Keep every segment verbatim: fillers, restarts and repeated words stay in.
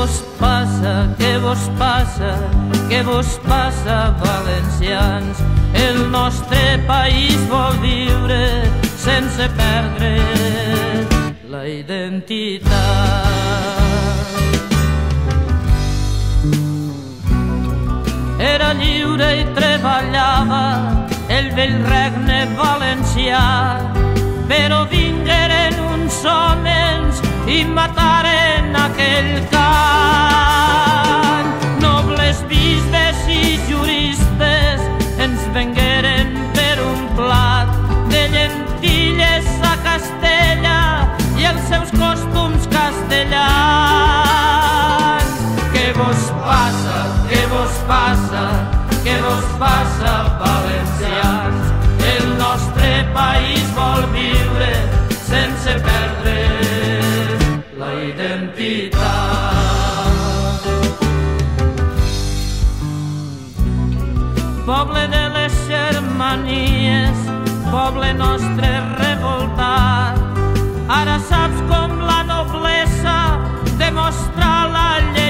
vos passa, què vos passa, què vos passa, valencians? El nostre país vol viure sense perdre la identitat. Era lliure i treballava el vell regne valencià, però vingueren uns homes i mataren aquell can. Nobles bisbes i juristes ens vengueren per un plat de llentilles a Castella i els seus costums castellans. Què vos passa, què vos passa, què vos passa, valencians? El nostre país vol viure sense perdre la identitat. Poble de les Germanies, poble nostre revoltat, ara saps com la noblesa demostra la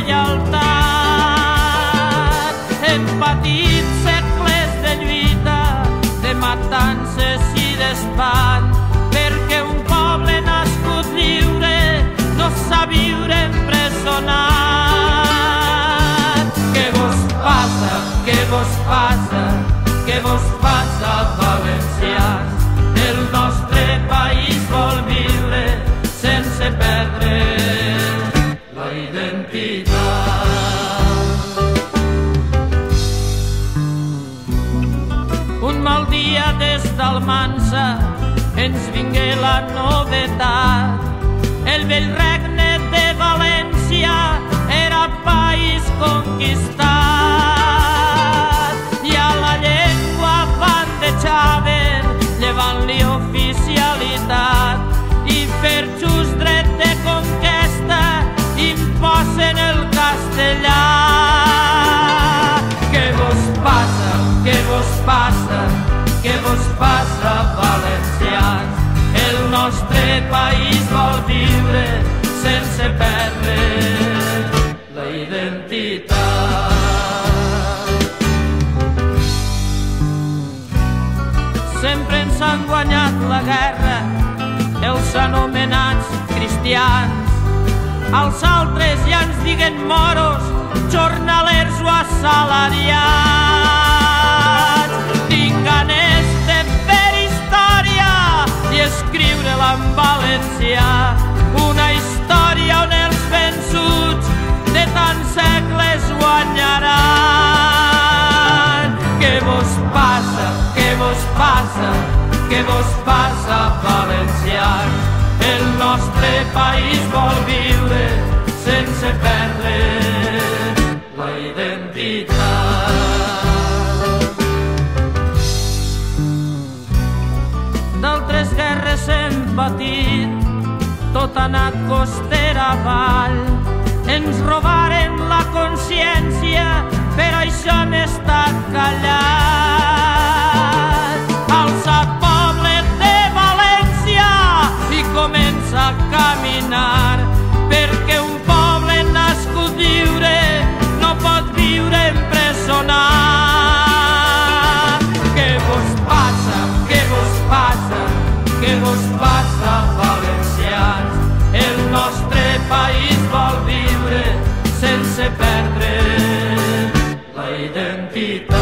lleialtat. Hem patit segles de lluita, de matances i d'espant, perquè un poble nascut lliure no sap viure empresonat. Què vos passa, què vos passa, què vos passa, valencians? El nostre país vol viure sense perdre la identitat. Un mal dia des d'Almansa ens vingué la novetat. El vell regne de València era país conquistat i a la llengua bandejaven llevant-li oficialitat i per just dret de conquesta imposen el castellà. Què vos passa, què vos passa, què vos passa, valencians? El nostre país vol viure sense perdre la identitat. Sempre ens han guanyat la guerra els anomenats cristians. Els altres ja ens diguen moros, jornalers o assalariats. Tinc ganes de fer història i escriure-la en valencià, una història on els vençuts de tants segles guanyaran. Què vos passa, què vos passa, què vos passa, valencians? El nostre país vol viure sense perdre la identitat. D'altres guerres hem patit, tot ha anat costera avall. Ens robaren la consciència, per això hem estat callats. Alça poble de València i comença a caminar, perquè un poble nascut lliure no pot viure empresonat. Què vos passa, què vos passa, què vos passa, valencians? El nostre país vol viure sense perdre la identitat.